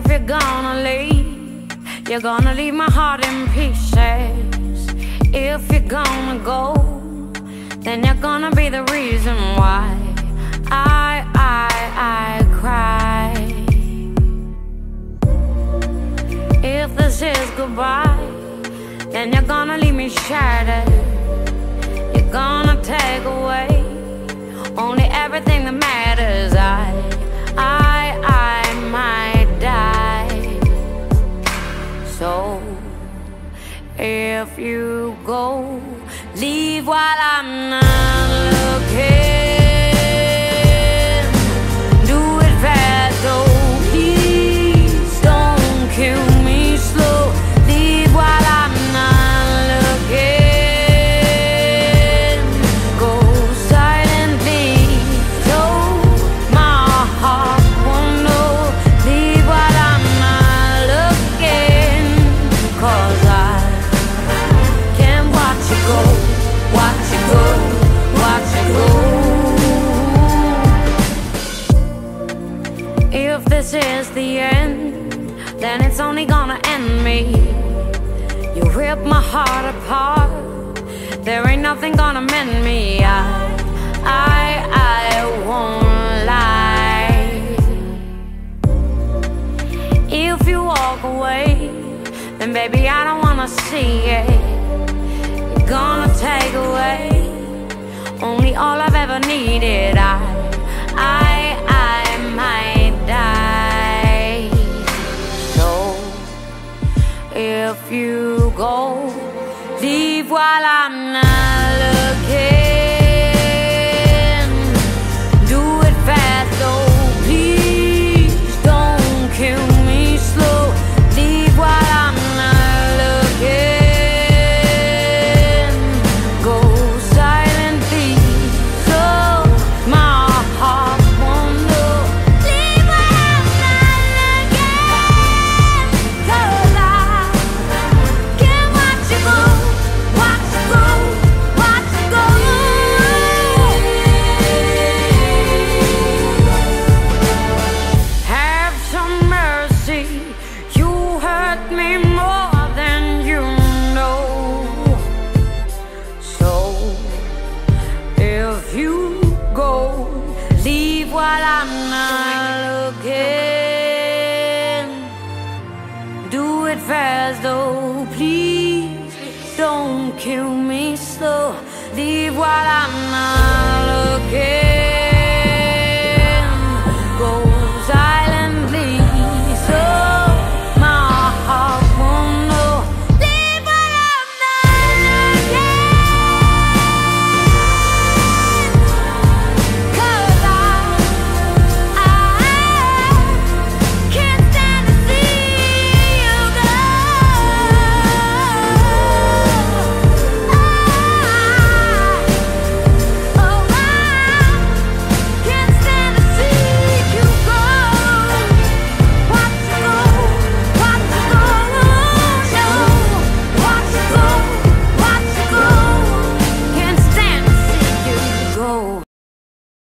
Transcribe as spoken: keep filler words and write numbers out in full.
If you're gonna leave, you're gonna leave my heart in pieces. If you're gonna go, then you're gonna be the reason why I, I, I cry. If this is goodbye, then you're gonna leave me shattered. You're gonna take away only everything that matters. I, I, I might die. So if you go, leave while I'm not looking. Do it fast, oh please don't kill me slow. Leave while I'm not looking. Go silently, so my heart won't know. Leave while I'm not looking, 'cause I can't watch you go, watch you go, watch you go. If this is the end, then it's only gonna end me. You rip my heart apart, there ain't nothing gonna mend me. I, I, I won't lie. If you walk away, then baby I don't wanna see it. You're gonna take away only all I've ever needed. I, I, I might die. So if you go, leave while I'm not looking. Do it fast, oh please don't kill me slow. Leave while I'm not looking. Go silently, so my heart won't know. Leave while I'm not looking, 'cause I can't watch you go, watch you go, watch you go. Have some mercy, you hurt me more than you know. So if you go, leave while I'm not looking. Do it fast, oh please don't kill me slow. Leave while I'm not looking.